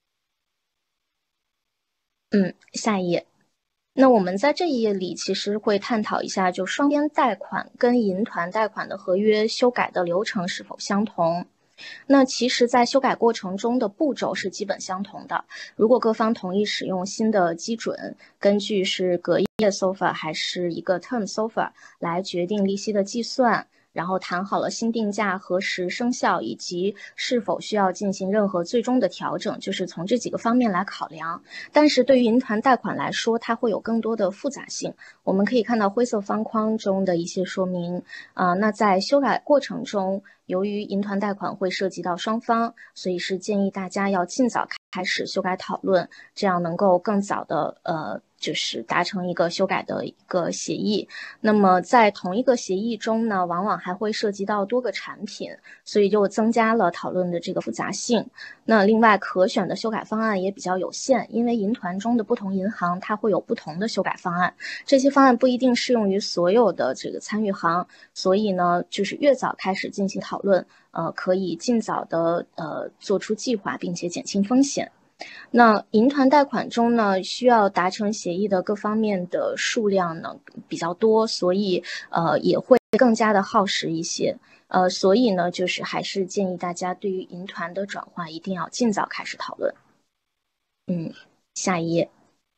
下一页。那我们在这一页里其实会探讨一下，就双边贷款跟银团贷款的合约修改的流程是否相同。那其实在修改过程中的步骤是基本相同的，如果各方同意使用新的基准，根据是隔夜 SOFR 还是一个 term SOFR 来决定利息的计算，然后谈好了新定价何时生效，以及是否需要进行任何最终的调整，就是从这几个方面来考量。但是对于银团贷款来说，它会有更多的复杂性。我们可以看到灰色方框中的一些说明。那在修改过程中，由于银团贷款会涉及到双方，所以是建议大家要尽早开始修改讨论，这样能够更早的就是达成一个修改的一个协议。那么在同一个协议中呢，往往还会涉及到多个产品，所以就增加了讨论的这个复杂性。那另外可选的修改方案也比较有限，因为银团中的不同银行它会有不同的修改方案，这些方案不一定适用于所有的这个参与行，所以呢就是越早开始进行讨论，可以尽早的做出计划，并且减轻风险。那银团贷款中呢，需要达成协议的各方面的数量呢比较多，所以也会更加的耗时一些。所以呢，就是还是建议大家对于银团的转换一定要尽早开始讨论。下一页。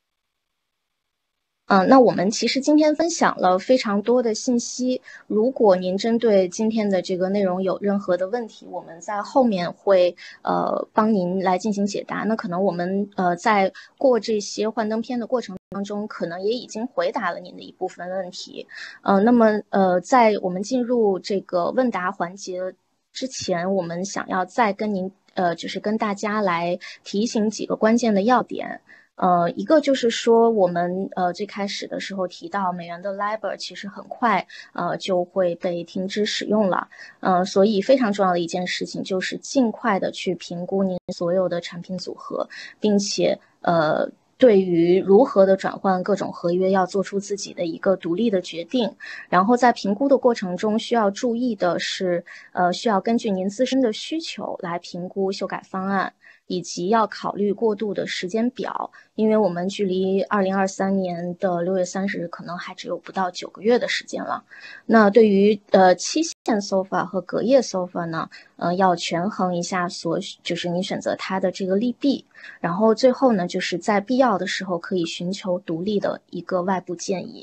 那我们其实今天分享了非常多的信息，如果您针对今天的这个内容有任何的问题，我们在后面会帮您来进行解答。那可能我们在过这些幻灯片的过程当中，可能也已经回答了您的一部分问题。那么在我们进入这个问答环节之前，我们想要再跟您就是跟大家来提醒几个关键的要点。一个就是说，我们最开始的时候提到美元的 LIBOR 其实很快就会被停止使用了，所以非常重要的一件事情就是尽快的去评估您所有的产品组合，并且对于如何的转换各种合约要做出自己的一个独立的决定。然后在评估的过程中需要注意的是，需要根据您自身的需求来评估修改方案，以及要考虑过渡的时间表，因为我们距离2023年的6月30日可能还只有不到9个月的时间了。那对于期限 SOFR 和隔夜 SOFR 呢，要权衡一下就是你选择它的这个利弊，然后最后呢，就是在必要的时候可以寻求独立的一个外部建议。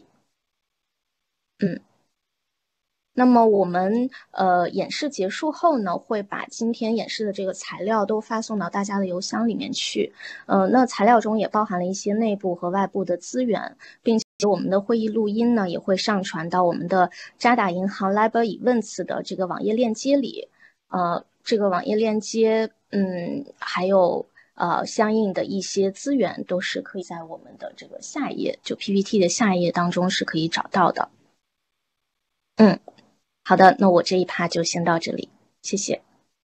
那么我们演示结束后呢，会把今天演示的这个材料都发送到大家的邮箱里面去。那材料中也包含了一些内部和外部的资源，并且我们的会议录音呢也会上传到我们的渣打银行 LIBOR Events 的这个网页链接里。这个网页链接，还有相应的一些资源都是可以在我们的这个下一页，就 PPT 的下一页当中是可以找到的。好的，那我这一趴就先到这里，谢谢。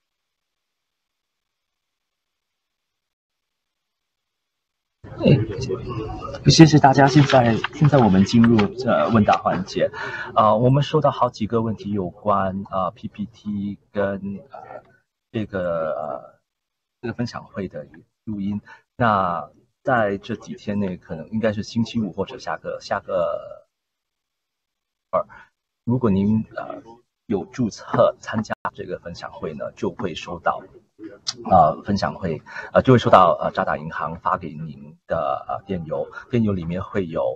谢谢大家。现在我们进入问答环节。我们收到好几个问题有关PPT 跟这个分享会的录音。那在这几天内，可能应该是星期五或者下个如果您有注册参加这个分享会呢，就会收到分享会就会收到渣打银行发给您的电邮，电邮里面会有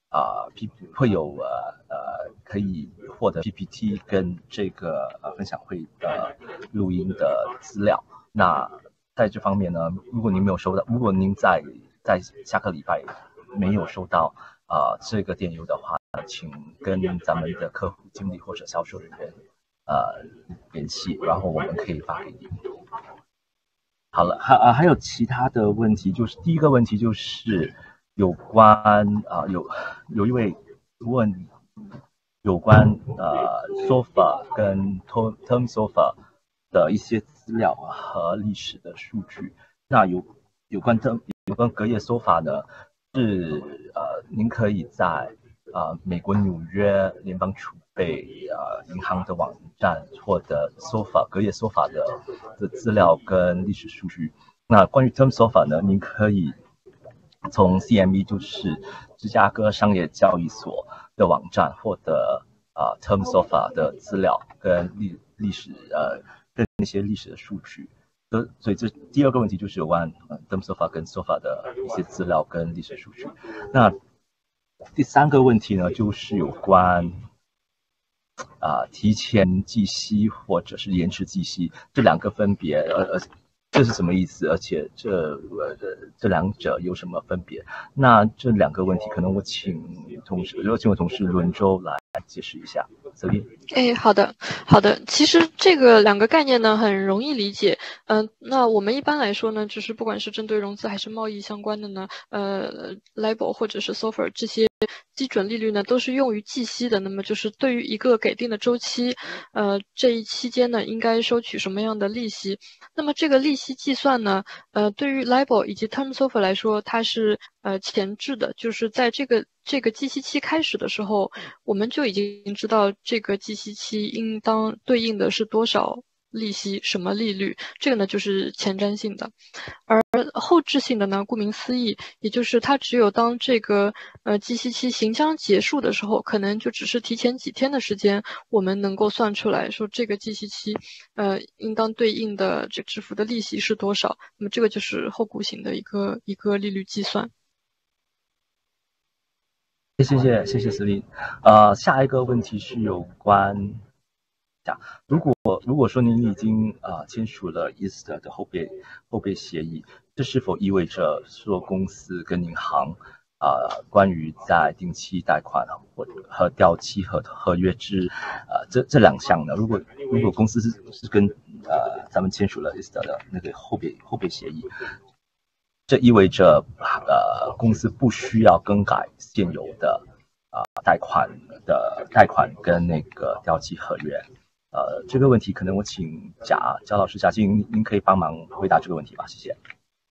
可以获得 PPT 跟这个分享会的录音的资料。那在这方面呢，如果您没有收到，如果您在下个礼拜没有收到这个电邮的话，请跟咱们的客户经理或者销售人员联系，然后我们可以发给您。好了，还有其他的问题，就是第一个问题就是有关有一位问有关SOFA 跟 Term SOFA 的一些资料和历史的数据。那有关隔夜SOFA 呢，是您可以在美国纽约联邦储备银行的网站获得隔夜SOFA 的资料跟历史数据。那关于 Term SOFA 呢，您可以从 CME 就是芝加哥商业交易所的网站获得Term SOFA 的资料跟历史跟那些历史的数据。所以这第二个问题就是有关Term SOFA 跟 SOFA 的一些资料跟历史数据。那第三个问题呢，就是有关提前计息或者是延迟计息这两个分别，这是什么意思？而且这两者有什么分别？那这两个问题，可能我请我同事轮周来解释一下。 好的。其实这个两个概念呢很容易理解。那我们一般来说呢，就是不管是针对融资还是贸易相关的呢，LIBOR 或者是 SOFR 这些基准利率呢，都是用于计息的。那么就是对于一个给定的周期，这一期间呢，应该收取什么样的利息？那么这个利息计算呢，对于 LIBOR 以及 Term SOFR 来说，它是前置的，就是在这个计息期开始的时候，我们就已经知道这个计息期应当对应的是多少利息，什么利率，这个呢就是前瞻性的。而后置性的呢，顾名思义，也就是它只有当这个计息期行将结束的时候，可能就只是提前几天的时间，我们能够算出来说这个计息期应当对应的这支付的利息是多少。那么这个就是后顾型的一个利率计算。 谢谢司令。下一个问题是有关如果说您已经签署了 EST 的后备协议，这是否意味着说公司跟银行关于在定期贷款和掉期合约制这两项呢？如果公司是跟咱们签署了 EST 的那个后备协议，这意味着公司不需要更改现有的贷款跟那个掉期合约。这个问题可能我请贾老师贾静您可以帮忙回答这个问题吧，谢谢。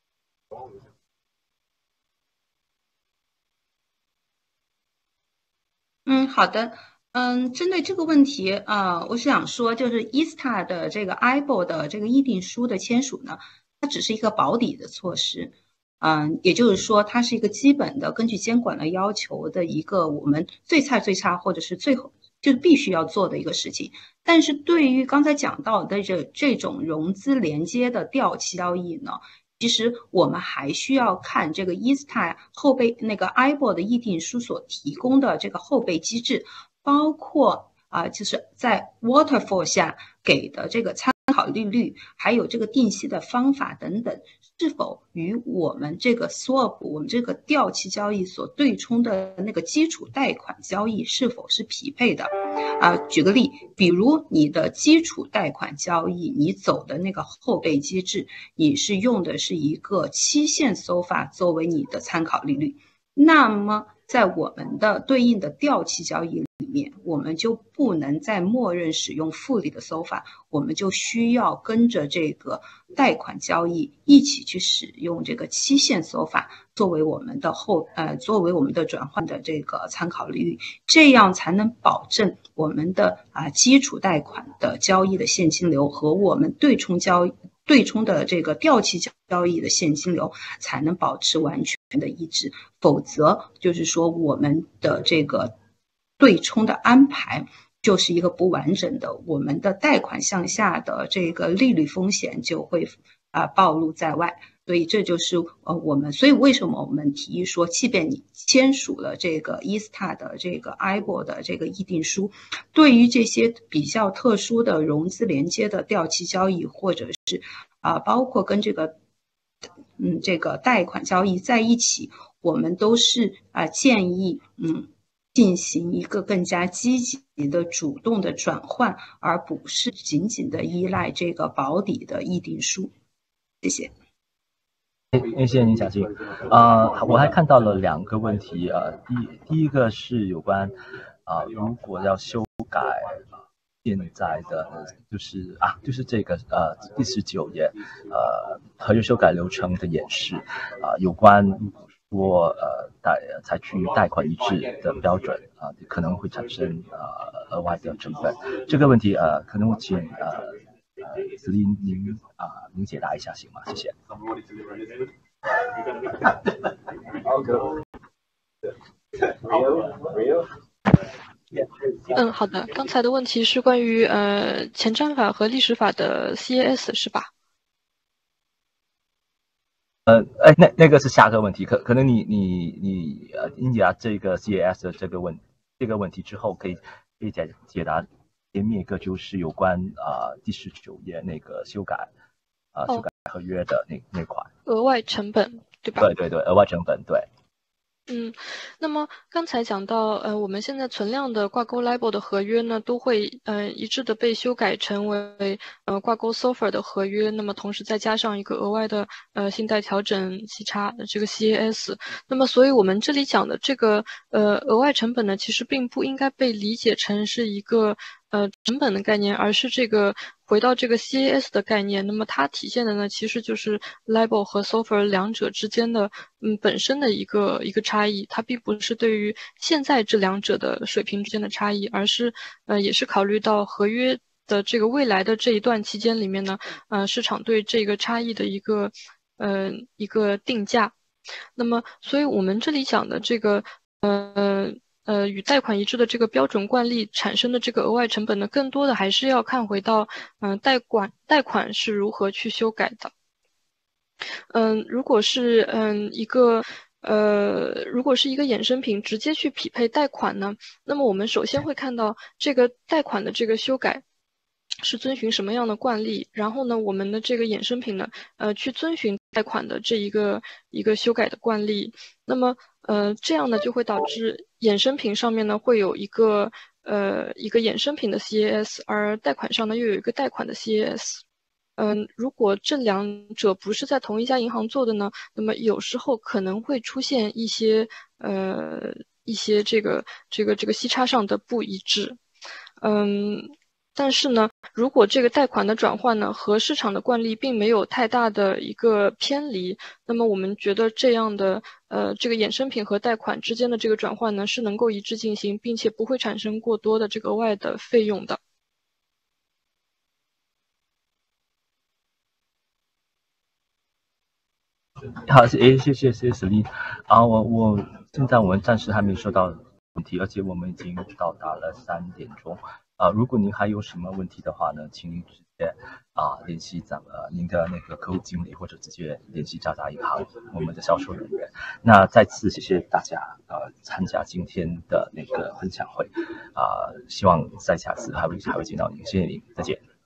好的。针对这个问题我是想说，就是 ESTA 的这个 IBOR 的这个议定书的签署呢，它只是一个保底的措施。也就是说，它是一个基本的根据监管的要求的一个我们最差或者是最后就是必须要做的一个事情。但是对于刚才讲到的这种融资连接的掉期交易呢，其实我们还需要看这个 ESTA 后备那个 IBOR 的议定书所提供的这个后备机制，包括就是在 Waterfall 下给的这个参考利率，还有这个定息的方法等等，是否与我们这个 swap 我们这个掉期交易所对冲的那个基础贷款交易是否是匹配的举个例，比如你的基础贷款交易，你走的那个后备机制，你是用的是一个期限 SOFA 作为你的参考利率，那么在我们的对应的掉期交易里面，我们就不能再默认使用复利的 SOFA， 我们就需要跟着这个贷款交易一起去使用这个期限 SOFA 作为我们的转换的这个参考利率，这样才能保证我们的基础贷款的交易的现金流和我们对冲的这个掉期交易的现金流才能保持完全的一致，否则就是说我们的这个对冲的安排就是一个不完整的，我们的贷款项下的这个利率风险就会暴露在外。所以这就是所以为什么我们提议说，即便你签署了这个 ISTA 的这个 IBOR 的这个议定书，对于这些比较特殊的融资连接的掉期交易，或者是包括跟这个贷款交易在一起，我们都是建议进行一个更加积极的主动的转换，而不是仅仅的依赖这个保底的议定书。谢谢。 谢谢您，小静。我还看到了2个问题。第一个是有关如果要修改现在的就是这个第19页合约修改流程的演示有关如果说采取贷款一致的标准可能会产生额外的成本。这个问题可能我请子立您解答一下行吗？谢谢。 好的。刚才的问题是关于前瞻法和历史法的 CAS 是吧？ 那个是下个问题，可能你英姐这个 CAS 的这个问题之后可以解答前面一个就是有关第19页那个修改合约的那块额外成本对吧？ 对，额外成本对。 那么刚才讲到我们现在存量的挂钩 LIBOR 的合约呢，都会一致的被修改成为挂钩 SOFR 的合约，那么同时再加上一个额外的信贷调整息差这个 CAS。那么所以我们这里讲的这个额外成本呢，其实并不应该被理解成是一个成本的概念，而是这个回到这个 CAS 的概念。那么它体现的呢，其实就是 LIBOR 和 SOFR 两者之间的本身的一个差异，它并不是对于现在这两者的水平之间的差异，而是也是考虑到合约的这个未来的这一段期间里面呢，市场对这个差异的一个定价。那么所以我们这里讲的这个与贷款一致的这个标准惯例产生的这个额外成本呢，更多的还是要看回到贷款是如何去修改的。如果是一个衍生品直接去匹配贷款呢，那么我们首先会看到这个贷款的这个修改是遵循什么样的惯例，然后呢，我们的这个衍生品呢，去遵循贷款的这一个修改的惯例。那么这样呢就会导致衍生品上面呢会有一个衍生品的 CAS， 而贷款上呢又有一个贷款的 CAS。如果这两者不是在同一家银行做的呢，那么有时候可能会出现一些这个息差上的不一致。但是呢，如果这个贷款的转换呢和市场的惯例并没有太大的一个偏离，那么我们觉得这样的这个衍生品和贷款之间的这个转换呢是能够一致进行，并且不会产生过多的这个额外的费用的。 好，谢谢史力。我现在我们暂时还没收到问题，而且我们已经到达了3点钟。如果您还有什么问题的话呢，请您直接联系您的那个客户经理，或者直接联系渣打银行我们的销售人员。那再次谢谢大家参加今天的那个分享会，希望在下次还会见到您，谢谢您，再见。